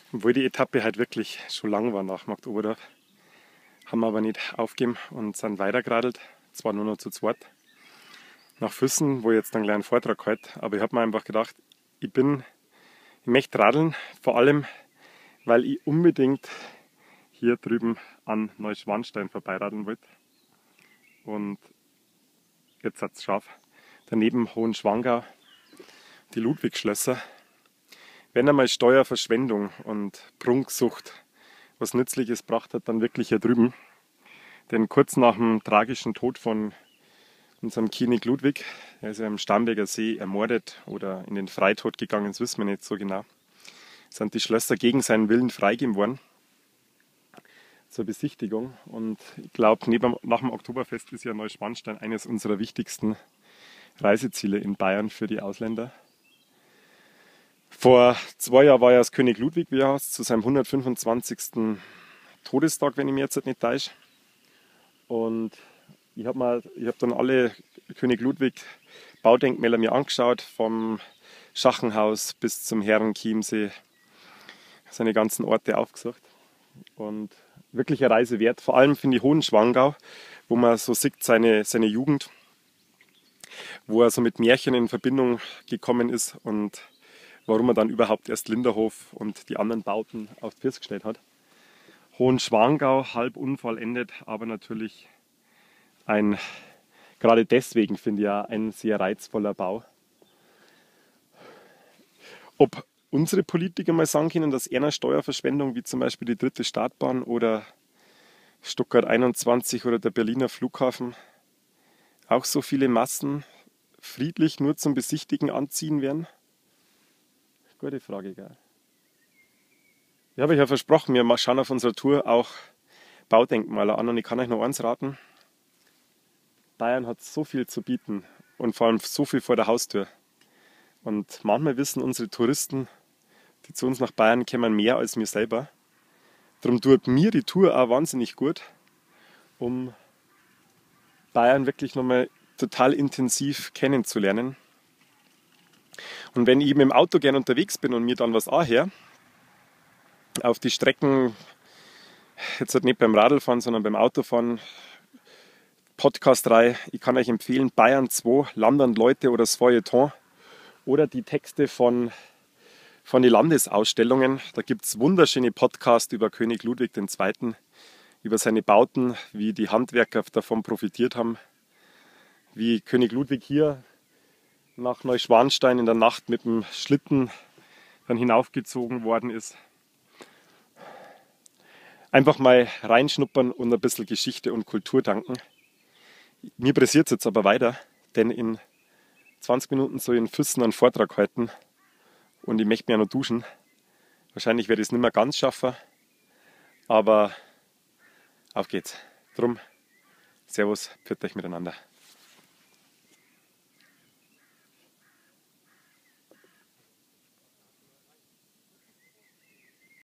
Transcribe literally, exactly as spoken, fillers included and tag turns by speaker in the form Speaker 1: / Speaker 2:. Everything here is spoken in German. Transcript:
Speaker 1: Obwohl die Etappe halt wirklich schon lang war nach Marktoberdorf, haben wir aber nicht aufgegeben und sind weitergeradelt. Zwar nur noch zu zweit. Nach Füssen, wo ich jetzt einen kleinen Vortrag halte, aber ich habe mir einfach gedacht, ich bin, ich möchte radeln, vor allem, weil ich unbedingt hier drüben an Neuschwanstein vorbeiradeln wollte. Und jetzt hat es scharf. Daneben Hohenschwangau, die Ludwigschlösser. Wenn einmal Steuerverschwendung und Prunksucht was Nützliches gebracht hat, dann wirklich hier drüben. Denn kurz nach dem tragischen Tod von unserem König Ludwig, er ist ja am Starnberger See ermordet oder in den Freitod gegangen, das wissen wir nicht so genau, sind die Schlösser gegen seinen Willen freigegeben worden zur Besichtigung. Und ich glaube, nach dem Oktoberfest ist ja Neuschwanstein eines unserer wichtigsten Reiseziele in Bayern für die Ausländer. Vor zwei Jahren war ja das König Ludwig, wie er heißt, zu seinem hundertfünfundzwanzigsten Todestag, wenn ich mich jetzt nicht täusche. Und ich habe hab dann alle König Ludwig Baudenkmäler mir angeschaut, vom Schachenhaus bis zum Herrenchiemsee, seine ganzen Orte aufgesucht. Und wirklich eine Reise wert. Vor allem finde ich Hohenschwangau, wo man so sieht, seine, seine Jugend, wo er so mit Märchen in Verbindung gekommen ist und warum er dann überhaupt erst Linderhof und die anderen Bauten auf die Füße gestellt hat. Hohenschwangau, halb unvollendet, aber natürlich ein, gerade deswegen finde ich ja ein sehr reizvoller Bau. Ob unsere Politiker mal sagen können, dass einer Steuerverschwendung, wie zum Beispiel die dritte Startbahn oder Stuttgart einundzwanzig oder der Berliner Flughafen, auch so viele Massen friedlich nur zum Besichtigen anziehen werden? Gute Frage, gell? Ich habe euch ja versprochen, wir schauen auf unserer Tour auch Baudenkmäler an und ich kann euch noch eins raten. Bayern hat so viel zu bieten und vor allem so viel vor der Haustür. Und manchmal wissen unsere Touristen, die zu uns nach Bayern kommen, mehr als wir selber. Darum tut mir die Tour auch wahnsinnig gut, um Bayern wirklich nochmal total intensiv kennenzulernen. Und wenn ich mit dem Auto gern unterwegs bin und mir dann was anhöre, auf die Strecken, jetzt halt nicht beim Radlfahren, sondern beim Autofahren, Podcast-Reihe, ich kann euch empfehlen, Bayern zwei, Land und Leute oder das Feuilleton oder die Texte von, von den Landesausstellungen. Da gibt es wunderschöne Podcasts über König Ludwig der Zweite., über seine Bauten, wie die Handwerker davon profitiert haben, wie König Ludwig hier nach Neuschwanstein in der Nacht mit dem Schlitten dann hinaufgezogen worden ist. Einfach mal reinschnuppern und ein bisschen Geschichte und Kultur danken. Mir pressiert es jetzt aber weiter, denn in zwanzig Minuten soll ich in Füssen einen Vortrag halten und ich möchte mich ja noch duschen. Wahrscheinlich werde ich es nicht mehr ganz schaffen, aber auf geht's. Drum, Servus, pfiat euch miteinander.